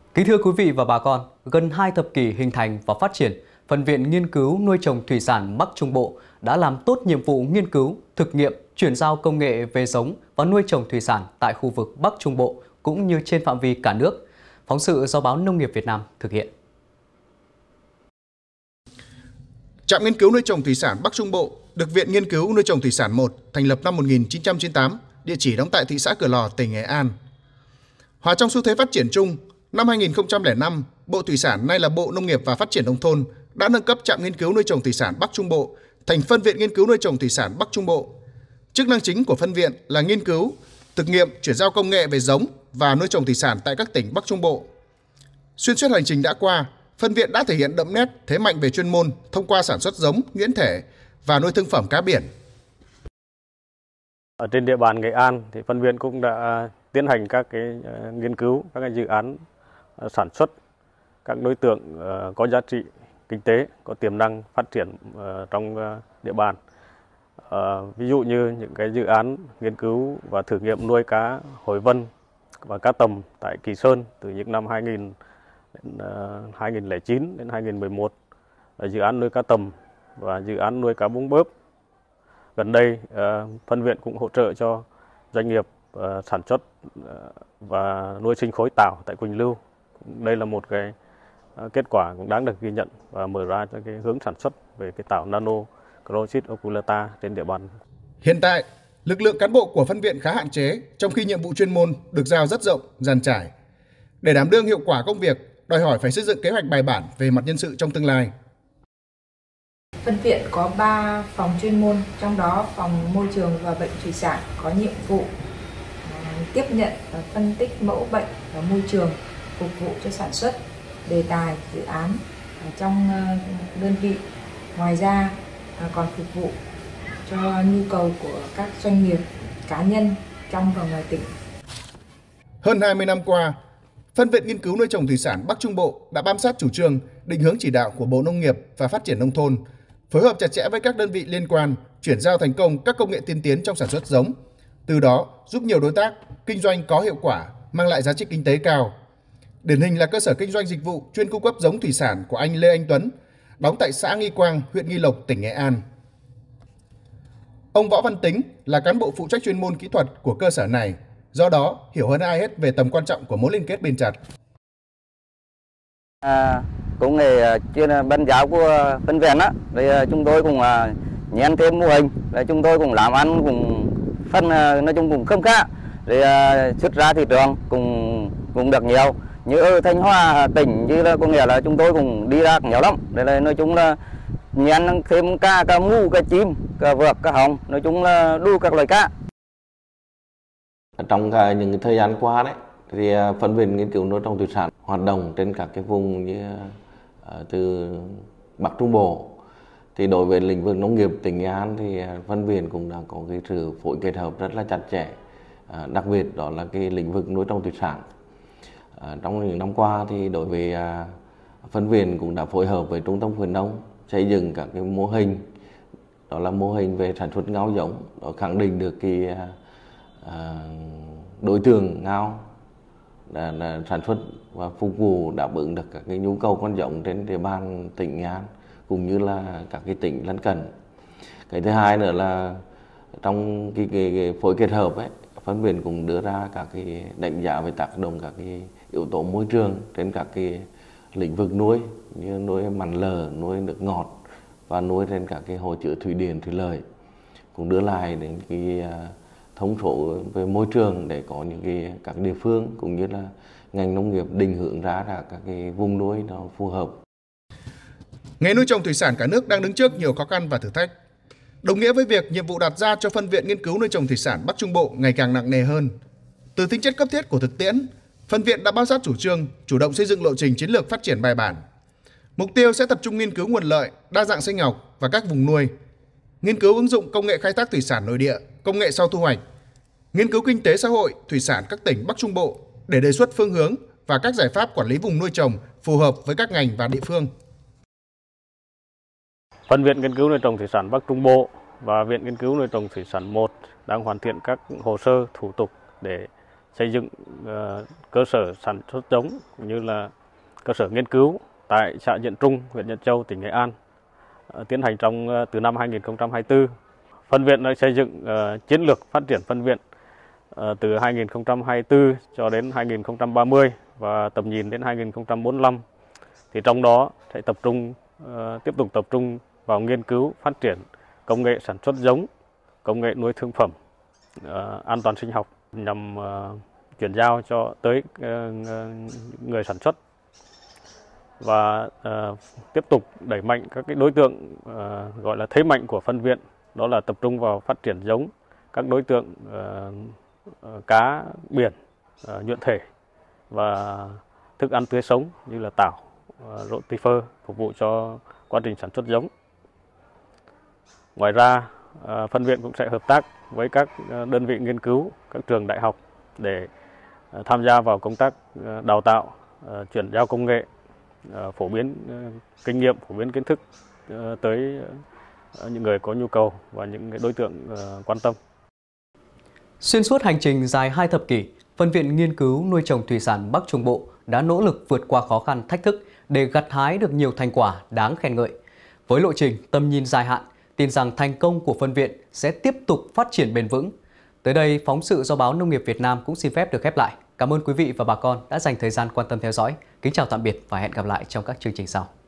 Kính thưa quý vị và bà con, gần 2 thập kỷ hình thành và phát triển, Phân viện Nghiên cứu Nuôi trồng Thủy sản Bắc Trung Bộ đã làm tốt nhiệm vụ nghiên cứu, thực nghiệm, chuyển giao công nghệ về giống và nuôi trồng thủy sản tại khu vực Bắc Trung Bộ cũng như trên phạm vi cả nước. Phóng sự do báo Nông nghiệp Việt Nam thực hiện. Trạm nghiên cứu nuôi trồng thủy sản Bắc Trung Bộ được Viện Nghiên cứu Nuôi trồng Thủy sản 1 thành lập năm 1998, địa chỉ đóng tại thị xã Cửa Lò, tỉnh Nghệ An. Hòa trong xu thế phát triển chung, năm 2005, Bộ Thủy sản nay là Bộ Nông nghiệp và Phát triển Nông thôn đã nâng cấp Trạm nghiên cứu nuôi trồng thủy sản Bắc Trung Bộ thành Phân viện Nghiên cứu nuôi trồng thủy sản Bắc Trung Bộ. Chức năng chính của phân viện là nghiên cứu, thực nghiệm, chuyển giao công nghệ về giống và nuôi trồng thủy sản tại các tỉnh Bắc Trung Bộ. Xuyên suốt hành trình đã qua, phân viện đã thể hiện đậm nét thế mạnh về chuyên môn thông qua sản xuất giống, nhuyễn thể và nuôi thương phẩm cá biển. Ở trên địa bàn Nghệ An thì phân viện cũng đã tiến hành các nghiên cứu, các dự án sản xuất các đối tượng có giá trị kinh tế, có tiềm năng phát triển trong địa bàn. Ví dụ như những dự án nghiên cứu và thử nghiệm nuôi cá hồi vân và cá tầm tại Kỳ Sơn từ những năm 2009 đến 2011, dự án nuôi cá tầm và dự án nuôi cá búng bớp. Gần đây, phân viện cũng hỗ trợ cho doanh nghiệp sản xuất và nuôi sinh khối tảo tại Quỳnh Lưu. Đây là một kết quả cũng đáng được ghi nhận và mở ra cho hướng sản xuất về tảo nano Chrysis oculata trên địa bàn. Hiện tại, lực lượng cán bộ của phân viện khá hạn chế, trong khi nhiệm vụ chuyên môn được giao rất rộng, dàn trải. Để đảm đương hiệu quả công việc, đòi hỏi phải xây dựng kế hoạch bài bản về mặt nhân sự trong tương lai. Phân viện có 3 phòng chuyên môn, trong đó phòng môi trường và bệnh thủy sản có nhiệm vụ tiếp nhận và phân tích mẫu bệnh và môi trường phục vụ cho sản xuất, đề tài, dự án trong đơn vị. Ngoài ra còn phục vụ cho nhu cầu của các doanh nghiệp, cá nhân trong và ngoài tỉnh. Hơn 20 năm qua, Phân viện Nghiên cứu Nuôi trồng Thủy sản Bắc Trung Bộ đã bám sát chủ trương, định hướng chỉ đạo của Bộ Nông nghiệp và Phát triển Nông thôn, phối hợp chặt chẽ với các đơn vị liên quan, chuyển giao thành công các công nghệ tiên tiến trong sản xuất giống. Từ đó, giúp nhiều đối tác kinh doanh có hiệu quả, mang lại giá trị kinh tế cao. Điển hình là cơ sở kinh doanh dịch vụ chuyên cung cấp giống thủy sản của anh Lê Anh Tuấn, đóng tại xã Nghi Quang, huyện Nghi Lộc, tỉnh Nghệ An. Ông Võ Văn Tính là cán bộ phụ trách chuyên môn kỹ thuật của cơ sở này, do đó hiểu hơn ai hết về tầm quan trọng của mối liên kết bền chặt. Công nghệ chuyên bên giáo của phân viện á, thì chúng tôi cũng nhân thêm mô hình, để chúng tôi cũng làm ăn cũng phân nói chung cũng không khá, để xuất ra thị trường cũng được nhiều. Như ở Thanh Hóa tỉnh như là có nghĩa là chúng tôi cũng đi ra nhiều lắm, để là nói chung là nhân thêm cá mú, cá chim, cá vược, cá hồng, nói chung là đủ các loại cá. Trong những thời gian qua đấy thì Phân viện Nghiên cứu Nuôi trồng Thủy sản hoạt động trên các vùng như từ Bắc Trung Bộ. Thì đối với lĩnh vực nông nghiệp tỉnh Nghệ An thì Phân viện cũng đã có sự phối kết hợp rất là chặt chẽ, đặc biệt đó là lĩnh vực nuôi trồng thủy sản. Trong những năm qua thì đối với Phân viện cũng đã phối hợp với Trung tâm khuyến nông xây dựng các mô hình, đó là mô hình về sản xuất ngao giống, đó khẳng định được đối tượng ngao là sản xuất và phục vụ đáp ứng được các nhu cầu con giống trên địa bàn tỉnh Nghệ An cũng như là các tỉnh lân cận. Cái thứ hai nữa là trong cái phối kết hợp ấy, Phân viện cũng đưa ra các đánh giá về tác động các yếu tố môi trường trên các lĩnh vực nuôi như nuôi mặn lờ, nuôi nước ngọt và nuôi trên các hồ chứa thủy điện, thủy lợi, cũng đưa lại đến thông số về môi trường để có những các địa phương cũng như là ngành nông nghiệp định hướng ra các vùng nuôi nó phù hợp. Nghề nuôi trồng thủy sản cả nước đang đứng trước nhiều khó khăn và thử thách. Đồng nghĩa với việc nhiệm vụ đặt ra cho Phân viện Nghiên cứu Nuôi trồng Thủy sản Bắc Trung Bộ ngày càng nặng nề hơn. Từ tính chất cấp thiết của thực tiễn, Phân viện đã bám sát chủ trương, chủ động xây dựng lộ trình chiến lược phát triển bài bản. Mục tiêu sẽ tập trung nghiên cứu nguồn lợi, đa dạng sinh học và các vùng nuôi, nghiên cứu ứng dụng công nghệ khai thác thủy sản nội địa, công nghệ sau thu hoạch, nghiên cứu kinh tế xã hội, thủy sản các tỉnh Bắc Trung Bộ để đề xuất phương hướng và các giải pháp quản lý vùng nuôi trồng phù hợp với các ngành và địa phương. Phân viện Nghiên cứu Nuôi trồng Thủy sản Bắc Trung Bộ và Viện Nghiên cứu Nuôi trồng Thủy sản 1 đang hoàn thiện các hồ sơ thủ tục để xây dựng cơ sở sản xuất giống cũng như là cơ sở nghiên cứu tại xã Diễn Trung, huyện Diễn Châu, tỉnh Nghệ An, tiến hành từ năm 2024. Phân viện đã xây dựng chiến lược phát triển phân viện từ 2024 cho đến 2030 và tầm nhìn đến 2045. Thì trong đó sẽ tiếp tục tập trung vào nghiên cứu phát triển công nghệ sản xuất giống, công nghệ nuôi thương phẩm, an toàn sinh học nhằm chuyển giao tới người sản xuất và tiếp tục đẩy mạnh các cái đối tượng gọi là thế mạnh của phân viện, đó là tập trung vào phát triển giống các đối tượng cá biển, nhuyễn thể và thức ăn tươi sống như là tảo, rotifer phục vụ cho quá trình sản xuất giống. Ngoài ra, phân viện cũng sẽ hợp tác với các đơn vị nghiên cứu, các trường đại học để tham gia vào công tác đào tạo, chuyển giao công nghệ, phổ biến kinh nghiệm, phổ biến kiến thức tới những người có nhu cầu và những đối tượng quan tâm. Xuyên suốt hành trình dài 2 thập kỷ, Phân viện Nghiên cứu Nuôi trồng Thủy sản Bắc Trung Bộ đã nỗ lực vượt qua khó khăn, thách thức để gặt hái được nhiều thành quả đáng khen ngợi. Với lộ trình tầm nhìn dài hạn, tin rằng thành công của phân viện sẽ tiếp tục phát triển bền vững. Tới đây, phóng sự do Báo Nông nghiệp Việt Nam cũng xin phép được khép lại. Cảm ơn quý vị và bà con đã dành thời gian quan tâm theo dõi. Kính chào tạm biệt và hẹn gặp lại trong các chương trình sau.